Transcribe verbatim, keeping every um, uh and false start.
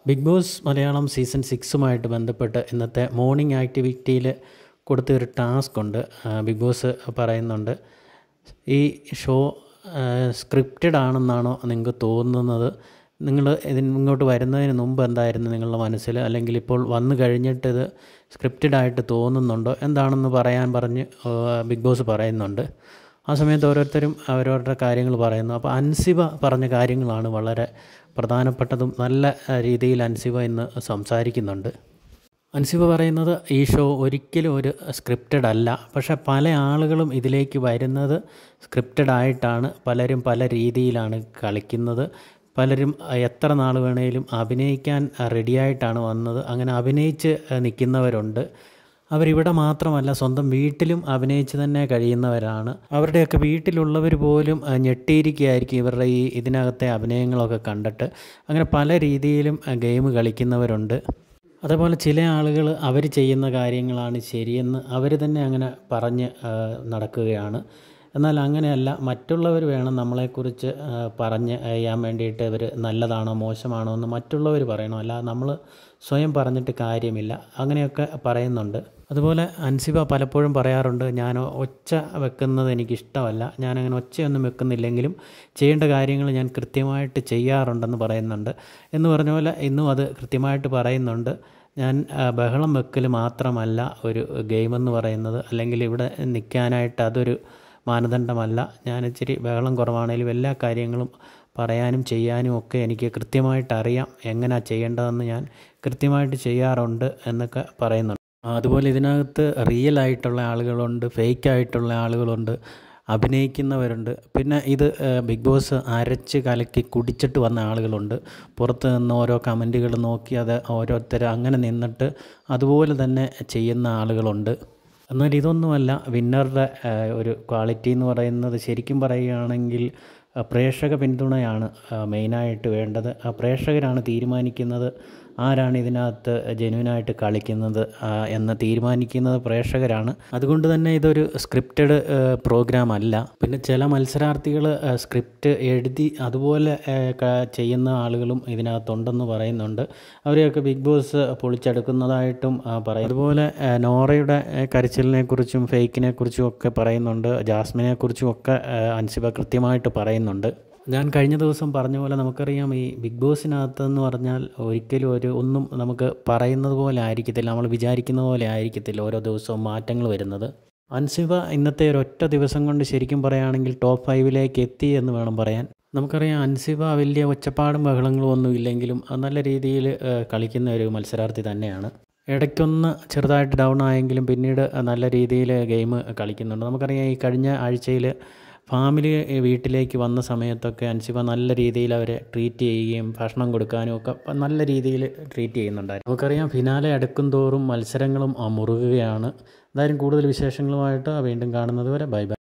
Big boss Malayalam season സിക്സുമായിട്ട് ബന്ധപ്പെട്ട് ഇന്നത്തെ മോർണിംഗ് ആക്ടിവിറ്റിയിൽ കൊടുത്തൊരു ടാസ്ക് ഉണ്ട്. ബിഗ് ബോസ് പറയുന്നുണ്ട്, ഈ ഷോ സ്ക്രിപ്റ്റഡ് ആണെന്നാണോ നിങ്ങൾക്ക് തോന്നുന്നത്? നിങ്ങൾ ഇതിന് ഇങ്ങോട്ട് വരുന്നതിന് മുമ്പ് എന്തായിരുന്നു നിങ്ങളുടെ മനസ്സിൽ, അല്ലെങ്കിൽ ഇപ്പോൾ വന്നു കഴിഞ്ഞിട്ടിത് സ്ക്രിപ്റ്റഡ് ആയിട്ട് തോന്നുന്നുണ്ടോ എന്താണെന്ന് പറയാൻ പറഞ്ഞ് ബിഗ് ബോസ് പറയുന്നുണ്ട്. ആ സമയത്ത് ഓരോരുത്തരും അവരവരുടെ കാര്യങ്ങൾ പറയുന്നു. അപ്പോൾ അൻസിബ പറഞ്ഞ കാര്യങ്ങളാണ് വളരെ പ്രധാനപ്പെട്ടതും. നല്ല രീതിയിൽ അൻസിബ ഇന്ന് സംസാരിക്കുന്നുണ്ട്. അൻസിബ പറയുന്നത്, ഈ ഷോ ഒരിക്കലും ഒരു സ്ക്രിപ്റ്റഡ് അല്ല, പക്ഷേ പല ആളുകളും ഇതിലേക്ക് വരുന്നത് സ്ക്രിപ്റ്റഡ് ആയിട്ടാണ്. പലരും പല രീതിയിലാണ് കളിക്കുന്നത്. പലരും എത്ര നാൾ വേണേലും അഭിനയിക്കാൻ റെഡിയായിട്ടാണ് വന്നത്. അങ്ങനെ അഭിനയിച്ച് നിൽക്കുന്നവരുണ്ട്. അവരിവിടെ മാത്രമല്ല, സ്വന്തം വീട്ടിലും അഭിനയിച്ച് തന്നെ കഴിയുന്നവരാണ്. അവരുടെയൊക്കെ വീട്ടിലുള്ളവർ പോലും ഞെട്ടിയിരിക്കുകയായിരിക്കും ഇവരുടെ ഈ ഇതിനകത്തെ അഭിനയങ്ങളൊക്കെ കണ്ടിട്ട്. അങ്ങനെ പല രീതിയിലും ഗെയിം കളിക്കുന്നവരുണ്ട്. അതേപോലെ ചില ആളുകൾ അവർ ചെയ്യുന്ന കാര്യങ്ങളാണ് ശരിയെന്ന് അവർ തന്നെ അങ്ങനെ പറഞ്ഞ് നടക്കുകയാണ്. എന്നാൽ അങ്ങനെയല്ല, മറ്റുള്ളവർ വേണം നമ്മളെക്കുറിച്ച് പറഞ്ഞ് ചെയ്യാൻ വേണ്ടിയിട്ട്. ഇവർ നല്ലതാണോ മോശമാണോ എന്ന് മറ്റുള്ളവർ പറയണം, അല്ലാതെ നമ്മൾ സ്വയം പറഞ്ഞിട്ട് കാര്യമില്ല. അങ്ങനെയൊക്കെ പറയുന്നുണ്ട്. അതുപോലെ അൻസിബ പലപ്പോഴും പറയാറുണ്ട്, ഞാൻ ഒച്ച വെക്കുന്നത് എനിക്കിഷ്ടമല്ല, ഞാനങ്ങനെ ഒച്ചയൊന്നും വെക്കുന്നില്ലെങ്കിലും ചെയ്യേണ്ട കാര്യങ്ങൾ ഞാൻ കൃത്യമായിട്ട് ചെയ്യാറുണ്ടെന്ന് പറയുന്നുണ്ട്. എന്ന് പറഞ്ഞ പോലെ ഇന്നും അത് കൃത്യമായിട്ട് പറയുന്നുണ്ട്. ഞാൻ ബഹളം വെക്കൽ മാത്രമല്ല ഒരു ഗെയിമെന്ന് പറയുന്നത്, അല്ലെങ്കിൽ ഇവിടെ നിൽക്കാനായിട്ട് അതൊരു മാനദണ്ഡമല്ല. ഞാൻ ഇച്ചിരി ബഹളം കുറവാണെങ്കിലും എല്ലാ കാര്യങ്ങളും പറയാനും ചെയ്യാനും ഒക്കെ എനിക്ക് കൃത്യമായിട്ട് അറിയാം. എങ്ങനെയാണ് ചെയ്യേണ്ടതെന്ന് ഞാൻ കൃത്യമായിട്ട് ചെയ്യാറുണ്ട് എന്നൊക്കെ പറയുന്നുണ്ട്. അതുപോലെ ഇതിനകത്ത് റിയൽ ആയിട്ടുള്ള ആളുകളുണ്ട്, ഫേക്ക് ആയിട്ടുള്ള ആളുകളുണ്ട്, അഭിനയിക്കുന്നവരുണ്ട്. പിന്നെ ഇത് ബിഗ് ബോസ് അരച്ച് കലക്കി കുടിച്ചിട്ട് വന്ന ആളുകളുണ്ട്. പുറത്ത് നിന്ന് ഓരോ കമൻറ്റുകൾ നോക്കി അത് ഓരോരുത്തർ അങ്ങനെ നിന്നിട്ട് അതുപോലെ തന്നെ ചെയ്യുന്ന ആളുകളുണ്ട്. എന്നാൽ ഇതൊന്നുമല്ല വിന്നറുടെ ഒരു ക്വാളിറ്റി എന്ന് പറയുന്നത്. ശരിക്കും പറയുകയാണെങ്കിൽ പ്രേക്ഷക പിന്തുണയാണ് മെയിനായിട്ട് വേണ്ടത്. ആ പ്രേക്ഷകരാണ് തീരുമാനിക്കുന്നത് ആരാണ് ഇതിനകത്ത് ജെന്യുവനായിട്ട് കളിക്കുന്നത് എന്ന് തീരുമാനിക്കുന്നത് പ്രേക്ഷകരാണ്. അതുകൊണ്ട് തന്നെ ഇതൊരു സ്ക്രിപ്റ്റഡ് പ്രോഗ്രാം അല്ല. പിന്നെ ചില മത്സരാർത്ഥികൾ സ്ക്രിപ്റ്റ് എഴുതി അതുപോലെ ചെയ്യുന്ന ആളുകളും ഇതിനകത്തുണ്ടെന്ന് പറയുന്നുണ്ട്. അവരെയൊക്കെ ബിഗ് ബോസ് പൊളിച്ചെടുക്കുന്നതായിട്ടും പറയും. അതുപോലെ നോറയുടെ കരച്ചിലിനെ കുറിച്ചും ഫേക്കിനെ കുറിച്ചും ഒക്കെ പറയുന്നുണ്ട്. ജാസ്മിനെ കുറിച്ചും ഒക്കെ അൻസിബ കൃത്യമായിട്ട് പറയുന്നുണ്ട്. ഞാൻ കഴിഞ്ഞ ദിവസം പറഞ്ഞ പോലെ നമുക്കറിയാം, ഈ ബിഗ് ബോസിനകത്തെന്ന് പറഞ്ഞാൽ ഒരിക്കലും ഒരു ഒന്നും നമുക്ക് പറയുന്നത് പോലെ ആയിരിക്കത്തില്ല, നമ്മൾ വിചാരിക്കുന്ന പോലെ ആയിരിക്കത്തില്ല ഓരോ ദിവസവും മാറ്റങ്ങൾ വരുന്നത്. അൻസിബ ഇന്നത്തെ ഒരൊറ്റ ദിവസം കൊണ്ട് ശരിക്കും പറയുകയാണെങ്കിൽ ടോപ്പ് ഫൈവിലേക്ക് എത്തി എന്ന് വേണം പറയാൻ. നമുക്കറിയാം അൻസിബ വലിയ ഒച്ചപ്പാടും ബഹളങ്ങളും ഒന്നും ഇല്ലെങ്കിലും നല്ല രീതിയിൽ കളിക്കുന്ന ഒരു മത്സരാർത്ഥി തന്നെയാണ്. ഇടയ്ക്കൊന്ന് ചെറുതായിട്ട് ഡൗൺ ആയെങ്കിലും പിന്നീട് നല്ല രീതിയിൽ ഗെയിം കളിക്കുന്നുണ്ട്. നമുക്കറിയാം ഈ കഴിഞ്ഞ ആഴ്ചയിൽ ഫാമിലി വീട്ടിലേക്ക് വന്ന സമയത്തൊക്കെ അൻസിബ നല്ല രീതിയിൽ അവരെ ട്രീറ്റ് ചെയ്യുകയും ഭക്ഷണം കൊടുക്കാനും ഒക്കെ നല്ല രീതിയിൽ ട്രീറ്റ് ചെയ്യുന്നുണ്ടായിരുന്നു. നമുക്കറിയാം ഫിനാലെ അടുക്കും തോറും മത്സരങ്ങളും മുറുകുകയാണ്. എന്തായാലും കൂടുതൽ വിശേഷങ്ങളുമായിട്ട് വീണ്ടും കാണുന്നത് വരെ ബൈ ബൈ.